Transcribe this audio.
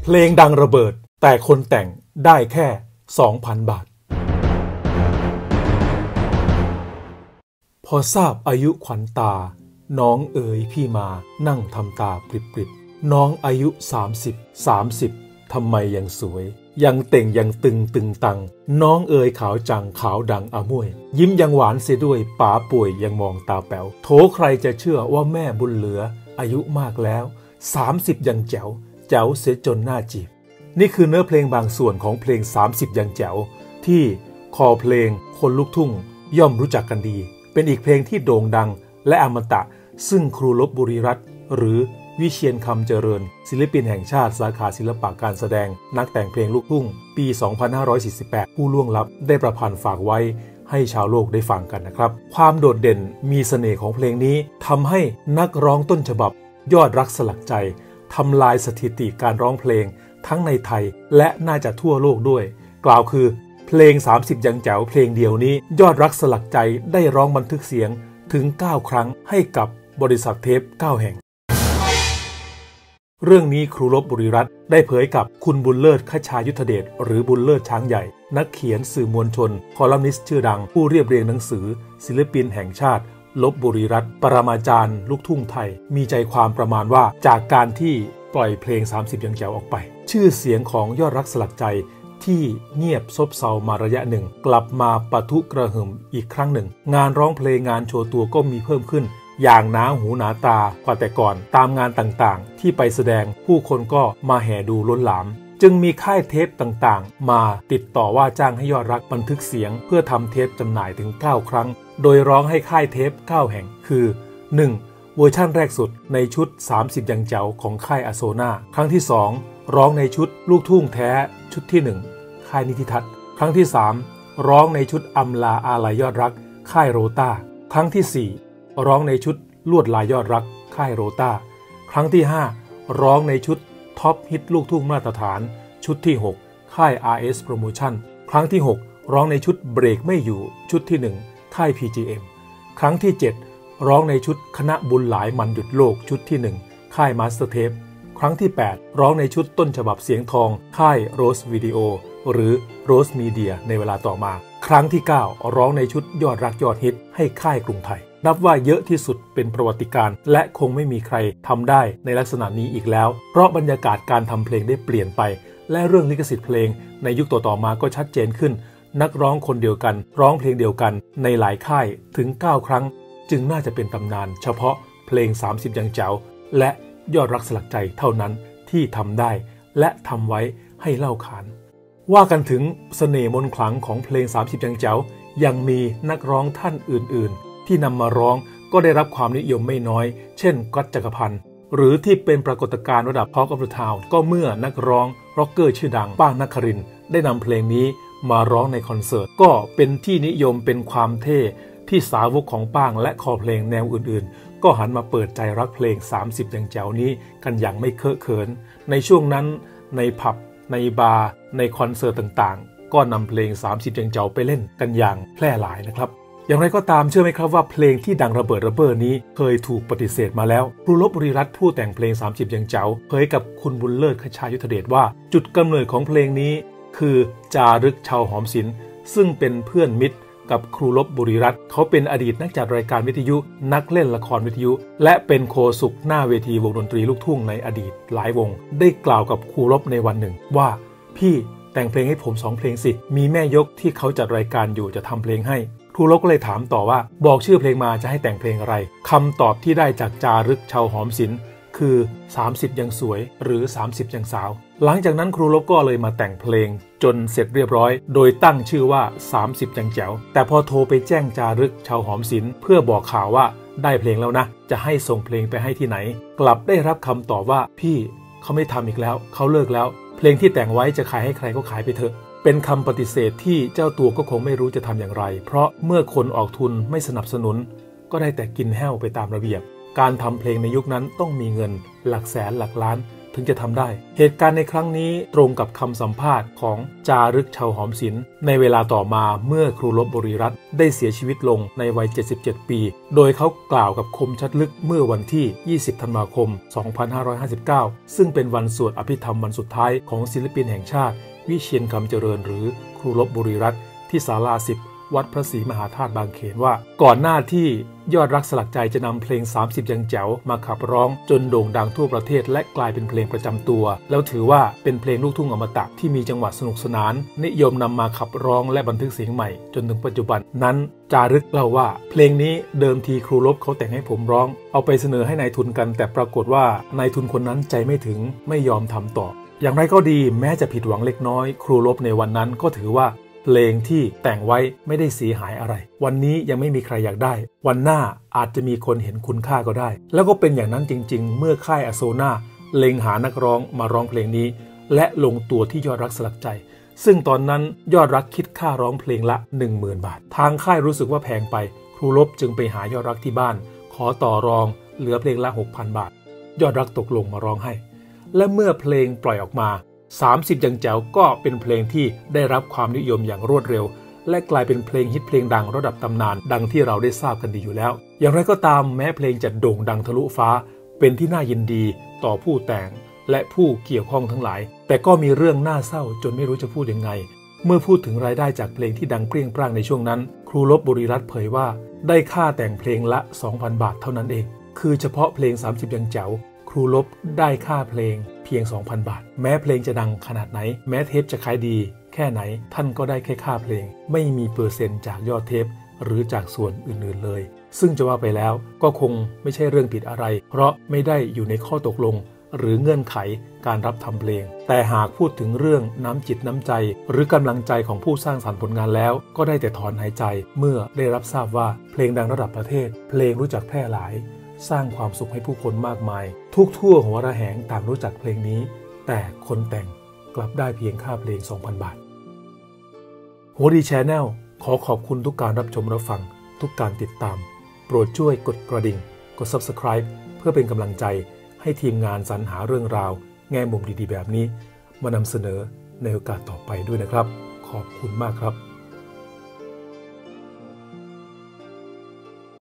ลงดังระเบิดแต่คนแต่งได้แค่ 2,000 บาทพอทราบอายุขวัญตาน้องเอ๋ยพี่มานั่งทำตาปริบๆน้องอายุ30ทำไมยังสวยยังเต่งยังตึงตังน้องเอ๋ยขาวจังขาวดังอมวยยิ้มยังหวานเสียด้วยป๋าป่วยยังมองตาแป๋วโถใครจะเชื่อว่าแม่บุญเหลืออายุมากแล้ว30ยังแจ๋วเสียจนหน้าจีบนี่คือเนื้อเพลงบางส่วนของเพลง30ยังแจ๋วที่คอเพลงคนลูกทุ่งย่อมรู้จักกันดีเป็นอีกเพลงที่โด่งดังและอมตะซึ่งครูลพบุรีรัตน์หรือวิเชียรคำเจริญศิลปินแห่งชาติสาขาศิลปะการแสดงนักแต่งเพลงลูกทุ่งปี 2548 ผู้ล่วงลับได้ประพันธ์ฝากไว้ให้ชาวโลกได้ฟังกันนะครับความโดดเด่นมีเสน่ห์ของเพลงนี้ทำให้นักร้องต้นฉบับยอดรักสลักใจทำลายสถิติการร้องเพลงทั้งในไทยและน่าจะทั่วโลกด้วยกล่าวคือเพลง30ยังแจ๋วเพลงเดียวนี้ยอดรักสลักใจได้ร้องบันทึกเสียงถึง9ครั้งให้กับบริษัทเทป9แห่งเรื่องนี้ครูลพบุรีรัตน์ได้เผยกับคุณบุญเลิศ คชายุทธเดชหรือบุญเลิศช้างใหญ่นักเขียนสื่อมวลชนคอลัมนิสต์ชื่อดังผู้เรียบเรียงหนังสือศิลปินแห่งชาติลพบุรีรัตน์ปรมาจารย์ลูกทุ่งไทยมีใจความประมาณว่าจากการที่ปล่อยเพลง30ยังแจ๋วออกไปชื่อเสียงของยอดรักสลักใจที่เงียบซบเซามาระยะหนึ่งกลับมาปะทุกระหึ่มอีกครั้งหนึ่งงานร้องเพลงงานโชว์ตัวก็มีเพิ่มขึ้นอย่างหนาหูหนาตากว่าแต่ก่อนตามงานต่างๆที่ไปแสดงผู้คนก็มาแห่ดูล้นหลามจึงมีค่ายเทปต่างๆมาติดต่อว่าจ้างให้ยอดรักบันทึกเสียงเพื่อทำเทปจำหน่ายถึง9ครั้งโดยร้องให้ค่ายเทป9แห่งคือ 1. เวอร์ชั่นแรกสุดในชุด30ยังแจ๋วของค่ายอโซนาครั้งที่ 2. ร้องในชุดลูกทุ่งแท้ชุดที่ 1ค่ายนิติทัศน์ครั้งที่ 3. ร้องในชุดอำลาอาลัยยอดรักค่ายโรต้าครั้งที่ 4. ร้องในชุดลวดลายยอดรักค่ายโรต้าครั้งที่ 5. ร้องในชุดท็อปฮิตลูกทุ่งมาตรฐานชุดที่ 6 ค่าย RS Promotion ครั้งที่ 6 ร้องในชุดเบรกไม่อยู่ชุดที่ 1 ค่าย PGM ครั้งที่ 7 ร้องในชุดคณะบุญหลายมันหยุดโลกชุดที่ 1 ค่าย Master Tape ครั้งที่ 8 ร้องในชุดต้นฉบับเสียงทองค่าย Rose Video หรือ Rose Media ในเวลาต่อมาครั้งที่ 9 ร้องในชุดยอดรักยอดฮิตให้ค่ายกรุงไทยนับว่าเยอะที่สุดเป็นประวัติการณ์และคงไม่มีใครทำได้ในลักษณะนี้อีกแล้วเพราะบรรยากาศการทำเพลงได้เปลี่ยนไปและเรื่องลิขสิทธิ์เพลงในยุคต่อๆมาก็ชัดเจนขึ้นนักร้องคนเดียวกันร้องเพลงเดียวกันในหลายค่ายถึง9ครั้งจึงน่าจะเป็นตำนานเฉพาะเพลง30ยังแจ๋วและยอดรักสลักใจเท่านั้นที่ทำได้และทำไว้ให้เล่าขานว่ากันถึงเสน่ห์มนต์ขลังของเพลง30ยังแจ๋วยังมีนักร้องท่านอื่นๆที่นำมาร้องก็ได้รับความนิยมไม่น้อยเช่นก๊อตจักรพันธ์หรือที่เป็นปรากฏการณ์ระดับ Talk of the Town ก็เมื่อนักร้องร็อกเกอร์ชื่อดังป้างนครินทร์ได้นำเพลงนี้มาร้องในคอนเสิร์ตก็เป็นที่นิยมเป็นความเท่ที่สาวกของป้างและคอเพลงแนวอื่นๆก็หันมาเปิดใจรักเพลง30ยังแจ๋วนี้กันอย่างไม่เคอะเขินในช่วงนั้นในผับในบาร์ในคอนเสิร์ตต่างๆก็นำเพลง30ยังแจ๋วไปเล่นกันอย่างแพร่หลายนะครับอย่างไรก็ตามเชื่อไหมครับว่าเพลงที่ดังระเบิดระเบ้อนี้เคยถูกปฏิเสธมาแล้วครูลพบุรีรัตน์ผู้แต่งเพลง30ยังแจ๋วเผยกับคุณบุญเลิศ คชายุทธเดชว่าจุดกำเนิดของเพลงนี้คือจารึกชาวหอมศิลป์ซึ่งเป็นเพื่อนมิตรกับครูลพบุรีรัตน์เขาเป็นอดีตนักจัดรายการวิทยุนักเล่นละครวิทยุและเป็นโฆษกหน้าเวทีวงดนตรีลูกทุ่งในอดีตหลายวงได้กล่าวกับครูลพในวันหนึ่งว่าพี่แต่งเพลงให้ผม2เพลงสิมีแม่ยกที่เขาจัดรายการอยู่จะทำเพลงให้ครูลพก็เลยถามต่อว่าบอกชื่อเพลงมาจะให้แต่งเพลงอะไรคำตอบที่ได้จากจารึกชาวหอมศิลป์คือ30ยังสวยหรือ30ยังสาวหลังจากนั้นครูลพก็เลยมาแต่งเพลงจนเสร็จเรียบร้อยโดยตั้งชื่อว่า30ยังแจ๋วแต่พอโทรไปแจ้งจารึกชาวหอมศิลป์เพื่อบอกข่าวว่าได้เพลงแล้วนะจะให้ส่งเพลงไปให้ที่ไหนกลับได้รับคำตอบว่าพี่เขาไม่ทำอีกแล้วเขาเลิกแล้วเพลงที่แต่งไว้จะขายให้ใครก็ขายไปเถอะเป็นคำปฏิเสธที่เจ้าตัวก็คงไม่รู้จะทำอย่างไรเพราะเมื่อคนออกทุนไม่สนับสนุนก็ได้แต่กินแห้วไปตามระเบียบการทำเพลงในยุคนั้นต้องมีเงินหลักแสนหลักล้านถึงจะทำได้เหตุการณ์ในครั้งนี้ตรงกับคำสัมภาษณ์ของจารึกชาวหอมศิลป์ในเวลาต่อมาเมื่อครูลบบุรีรัตน์ได้เสียชีวิตลงในวัย77ปีโดยเขากล่าวกับคมชัดลึกเมื่อวันที่20ธันวาคม2559ซึ่งเป็นวันสวดอภิธรรมวันสุดท้ายของศิลปินแห่งชาติวิเชียรคำเจริญหรือครูลบบุรีรัตน์ที่ศาลา10วัดพระศรีมหาธาตุบางเขนว่าก่อนหน้าที่ยอดรักสลักใจจะนำเพลง30ยังแจ๋วมาขับร้องจนโด่งดังทั่วประเทศและกลายเป็นเพลงประจำตัวแล้วถือว่าเป็นเพลงลูกทุ่งอมตะที่มีจังหวะสนุกสนานนิยมนำมาขับร้องและบันทึกเสียงใหม่จนถึงปัจจุบันนั้นจารึกเล่าว่าเพลงนี้เดิมทีครูลบเขาแต่งให้ผมร้องเอาไปเสนอให้นายทุนกันแต่ปรากฏว่านายทุนคนนั้นใจไม่ถึงไม่ยอมทำต่ออย่างไรก็ดีแม้จะผิดหวังเล็กน้อยครูลบในวันนั้นก็ถือว่าเพลงที่แต่งไว้ไม่ได้เสียหายอะไรวันนี้ยังไม่มีใครอยากได้วันหน้าอาจจะมีคนเห็นคุณค่าก็ได้แล้วก็เป็นอย่างนั้นจริงๆเมื่อค่ายอโซนาเล็งหานักร้องมาร้องเพลงนี้และลงตัวที่ยอดรักสลักใจซึ่งตอนนั้นยอดรักคิดค่าร้องเพลงละ 10,000 บาททางค่ายรู้สึกว่าแพงไปครูลบจึงไปหายอดรักที่บ้านขอต่อรองเหลือเพลงละ 6,000 บาทยอดรักตกลงมาร้องให้และเมื่อเพลงปล่อยออกมา30ยังแจ๋วก็เป็นเพลงที่ได้รับความนิยมอย่างรวดเร็วและกลายเป็นเพลงฮิตเพลงดังระดับตำนานดังที่เราได้ทราบกันดีอยู่แล้วอย่างไรก็ตามแม้เพลงจะโด่งดังทะลุฟ้าเป็นที่น่ายินดีต่อผู้แต่งและผู้เกี่ยวข้องทั้งหลายแต่ก็มีเรื่องน่าเศร้าจนไม่รู้จะพูดยังไงเมื่อพูดถึงรายได้จากเพลงที่ดังเปรี้ยงปร้างในช่วงนั้นครูลบบุรีรัตน์เผยว่าได้ค่าแต่งเพลงละ 2,000 บาทเท่านั้นเองคือเฉพาะเพลง30ยังแจ๋วครูลบได้ค่าเพลงเพียง 2,000 บาทแม้เพลงจะดังขนาดไหนแม้เทปจะขายดีแค่ไหนท่านก็ได้แค่ค่าเพลงไม่มีเปอร์เซ็นต์จากยอดเทปหรือจากส่วนอื่นๆเลยซึ่งจะว่าไปแล้วก็คงไม่ใช่เรื่องผิดอะไรเพราะไม่ได้อยู่ในข้อตกลงหรือเงื่อนไขการรับทำเพลงแต่หากพูดถึงเรื่องน้ำจิตน้ำใจหรือกำลังใจของผู้สร้างสรรค์ผลงานแล้วก็ได้แต่ถอนหายใจเมื่อได้รับทราบว่าเพลงดังระดับประเทศเพลงรู้จักแพร่หลายสร้างความสุขให้ผู้คนมากมายทุกทั่วหัวระแหงต่างรู้จักเพลงนี้แต่คนแต่งกลับได้เพียงค่าเพลง 2,000 บาทหัวดีแชนแนลขอขอบคุณทุกการรับชมรับฟังทุกการติดตามโปรดช่วยกดกระดิ่งกด Subscribe เพื่อเป็นกำลังใจให้ทีมงานสรรหาเรื่องราวแง่มุมดีๆแบบนี้มานำเสนอในโอกาสต่อไปด้วยนะครับขอบคุณมากครับ